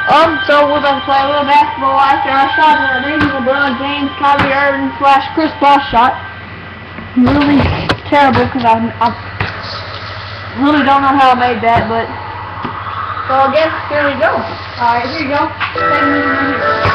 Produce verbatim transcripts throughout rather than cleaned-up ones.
Um, so we're about to play a little basketball after our shot the other day. LeBron James, Kyrie Irving slash Chris Paul shot. Really terrible because I, I really don't know how I made that, but so I guess here we go. Alright, here you go. Take me right here.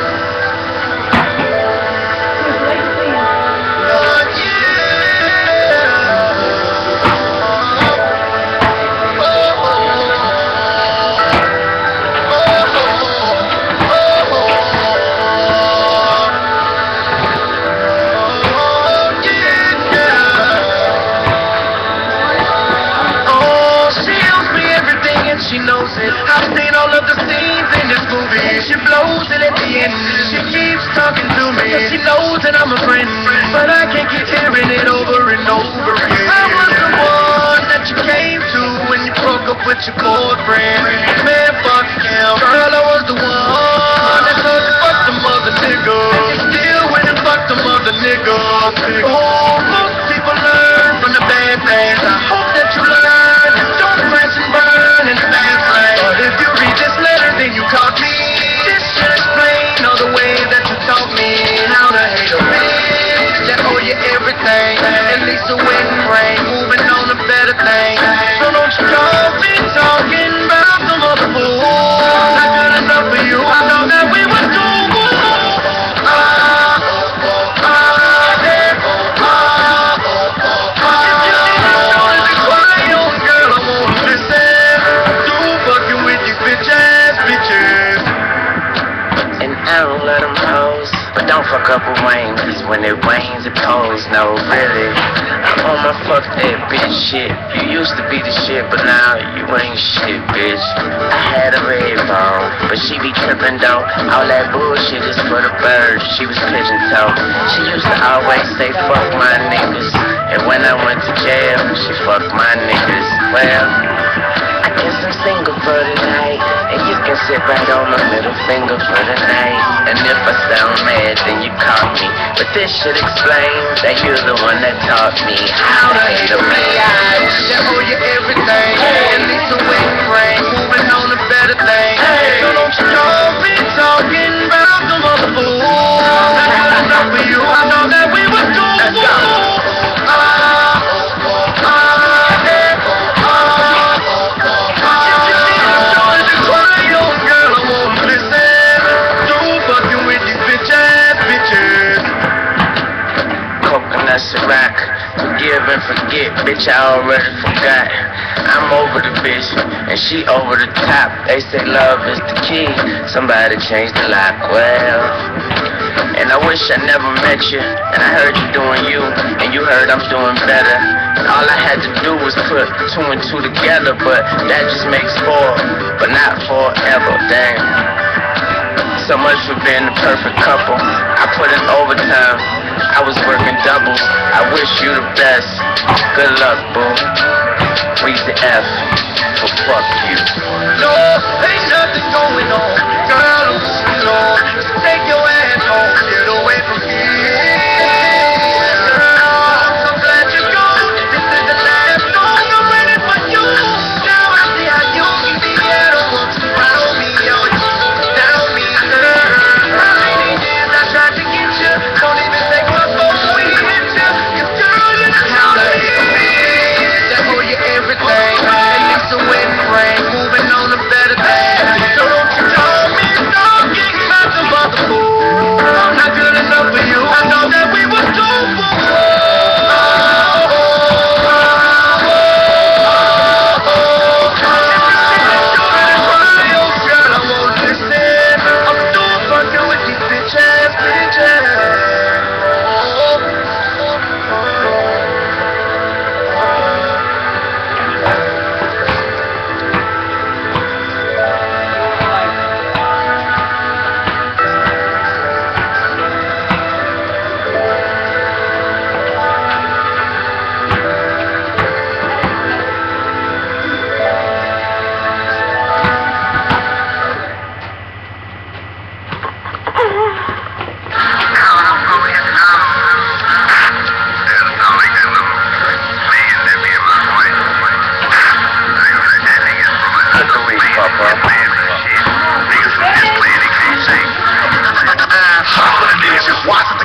She knows it. I've seen all of the scenes in this movie. She blows it at the end. She keeps talking to me. She knows that I'm a friend, but I can't keep hearing it over and over again. I was the one that you came to when you broke up with your boyfriend. Man, fuck him. Girl, I was the one that told you fuck them other niggas. Still went and fucked them other niggas. Oh, most people learn from the bad things. I hope that you learn and don't crash and burn in the fast lane. But if you read this letter, then you caught me. This should explain all the ways that you taught me how to hate a bitch that owe you everything. At least a wedding ring, moving on to better things. So don't you come be talking about some other fool. Not good enough for you. I know that we were cool. Don't fuck up with Wayne, cause when it rains it pours, no really. I'm on my fuck that bitch shit. You used to be the shit, but now you ain't shit, bitch. I had a red bone, but she be trippin' though. All that bullshit is for the birds, she was pigeon toe. She used to always say fuck my niggas, and when I went to jail, she fucked my niggas. Well, I guess I'm single for tonight, and you can sit right on my middle finger for the night. And if I sound mad, then you caught me. But this should explain that you're the one that taught me how to hate a man. That owe you everything. At least a wedding ring, moving on to better things. So don't you come be talking about some other fool. Not good enough for you. I know that we were cool. Let's go. Rock, forgive and forget, bitch, I already forgot. I'm over the bitch, and she over the top. They say love is the key, somebody change the lock. Well, and I wish I never met you, and I heard you doing you, and you heard I'm doing better. And all I had to do was put two and two together, but that just makes four, but not forever, damn. So much for being the perfect couple. I put in overtime, I was working doubles. I wish you the best. Good luck, boo. Read the F for fuck you. No, ain't nothing going on. Girl, I'm sitting on. Just take your ass home. Get away from me. Girl, I'm so glad you're gone. This is the last song I'm ready for you. Now I see how you can be. I don't want you around me. Always down me, girl. How many years I tried to get you? Don't even take my phone when you hit you. Cause girl, you know how to hit me. That owe you everything. At least a wedding ring, moving on to better things. So don't you tell me talking about some other fool. I'm not good enough for you. I know that we were too fool. Papa.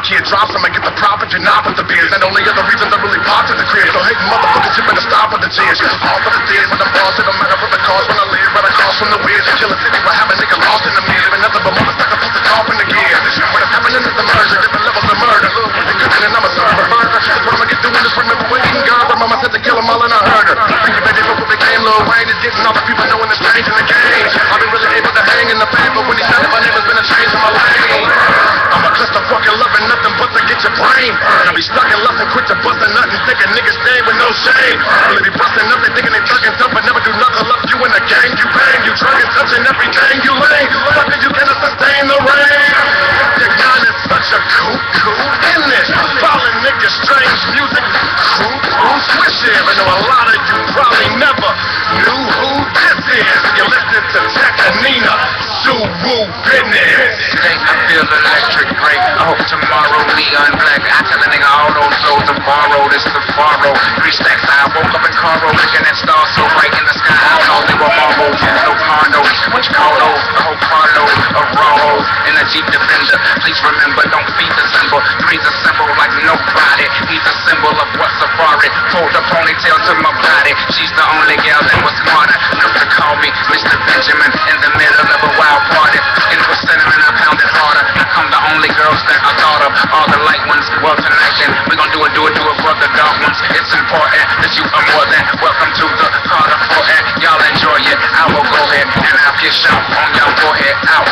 kid drops, I'ma get the profit, you're not with the beers. And only other reasons I really pop to the crib. So hating motherfuckers, you better stop with the tears. All for the tears, when I'm boss, it don't matter what the cost. When I live, when I cost from the weird. Kill a city, what happened, nigga lost in the mirror. And nothing but motherfucker puts the cough in the gear. What is happening is the merger, different levels of murder. They cooking and I'm a server. That's what I'ma get doing, just remember when eating girls. My mama said to kill them all and I heard her. Thank you, baby, for what became Lil Wayne. It's getting all the people knowing it's changing the game. I've been really able to hang in the fame, but when he said it, my name has been a change in my lane. I'm a cluster fucking loving nothing but to get your brain. I be stuck in lust and quit to busting nothing, thinking niggas stay with no shame. Really be busting up, they thinking they thugging tough, but never do nothing. Love you in the gang, you bang, you drug and touching everything you lay. Fucking you cannot sustain the rain. Your gun is such a cool, cool in this. Falling niggas, strange music, cool, cool swish it. I know a lot of you probably never knew who this is. You listen to Jack and Nina, Suwu business. Think I feel electric break. I hope tomorrow neon black. I tell a nigga all those souls are borrowed. It's the borrow. Three stacks. I woke up in Caro, looking at stars so bright in the sky. I thought they were marbles, no condos. What you call those? A whole carload of raw hoes in a Jeep Defender. Please remember, don't feed the symbol. Three's a symbol like nobody. He's a symbol of what safari. Pulled a ponytail to my body. She's the only girl that was smarter enough to call me Mister Benjamin in the middle of a wild party. In for cinnamon, I pounded harder. I'm the only girls that I thought of. All the light ones, well tonight then we gon' do it, do it, do it for the dark ones. It's important that you are more than welcome to the Carter forehead. Y'all enjoy it, I will go ahead and I'll get shot on y'all forehead out.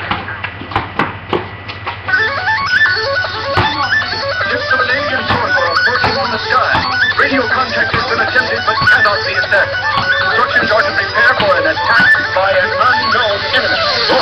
Discriminating world working on the sky. Radio contact has been attempted but cannot be established. Instructions are to prepare for an attack by an unknown enemy.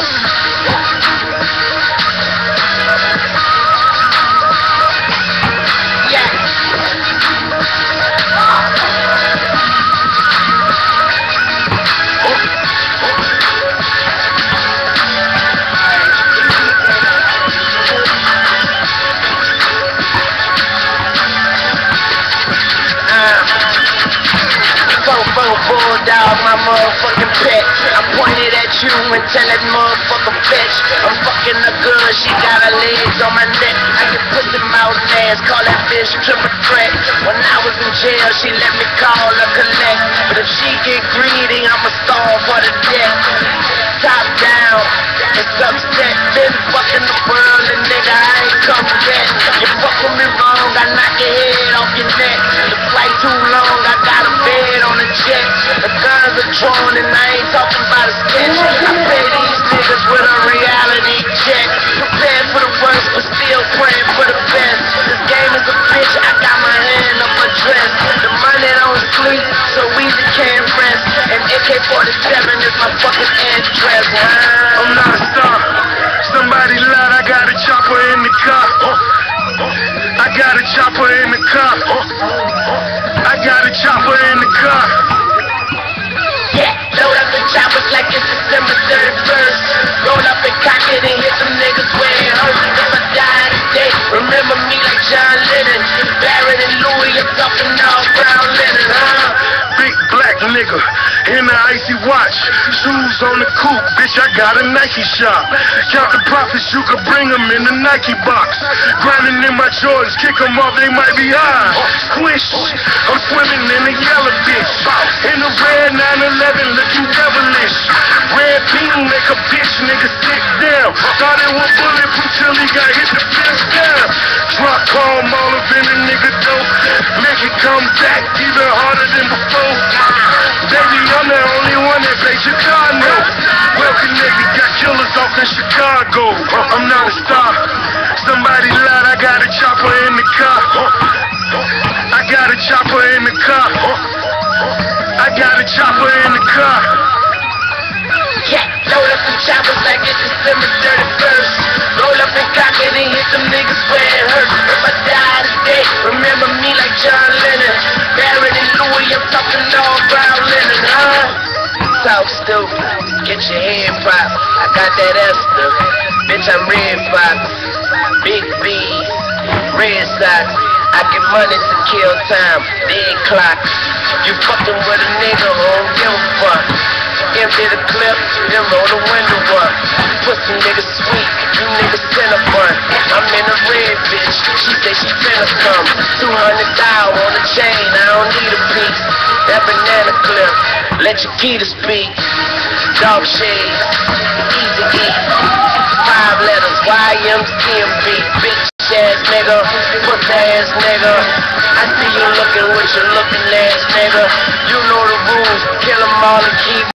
Bulldog, my motherfucking pet. I pointed at you and tell that motherfucker bitch I'm fucking her good, she got her legs on my neck. I can pussy mouth ass, call that bitch triple threat. When I was in jail, she let me call her collect. But if she get greedy, I'ma starve for the death. Top down, it's upset. Been fucking the world and nigga, I ain't come yet. You fuck with me wrong, I knock your head off your neck. The flight too long, I got a bed on the jet. The guns are drawn and I ain't talking about a sketch. I pay these niggas with a reality check. Prepared for the worst, but still praying for the best. This game is a bitch, I got my hand up her dress. The money don't sleep, so easy can't rest. And A K forty-seven is my fucking address. I'm not a star. Somebody lied, I got a chopper in the car. I got a chopper in the car. I got a chopper in the car. Yeah, load up the choppers like it's December thirty-first. Roll up and cock it and hit them niggas where it hurts. If I die today, remember me like John Lennon. Barrett and Louis, I'm talking all brown linen, huh? Big black nigga in the icy watch. Shoes on the coupe, bitch, I got a Nike shop. Count the profits, you could bring them in the Nike box. Grinding in my Jordans, kick them off, they might be high. Squish, I'm swimming in the yellow bitch. In the red nine eleven, looking devilish. Red beam make a bitch nigga sit down. Thought it was bulletproof till he got hit the fifth down. Drop calm all up in the nigga dope. Make it come back even harder than before. Baby, I'm the only one that plays Chicago. Welcome nigga, got killers off in Chicago. I'm not a star. Somebody lied, I got a chopper in the car. I got a chopper in the car. I got a chopper in the car. Yeah, load up the choppers like it's December thirty-first. Roll up and cock it and hit them niggas where it hurts. If I die today, remember me like John Lennon. Barrett and Louis, I'm talking all brown linen, huh? Talk stupid, get your head popped. I got that Esther, bitch, I'm Red Fox. Big B's, red socks. I get money to kill time, dead clocks. You fucking with a nigga who don't give a fuck. Empty the clip, then roll the window up. Pussy nigga sweet, You niggas Cinnabon, I'm in a red bitch. She say she finna come. Two hundred thousand on the chain, I don't need a piece. That banana clip, let your key to speak. Dog shades, easy E. Five letters, Y M C M B. Bitch ass nigga, puss ass nigga. I see you looking with your looking ass nigga. You know the rules, kill 'em all and keep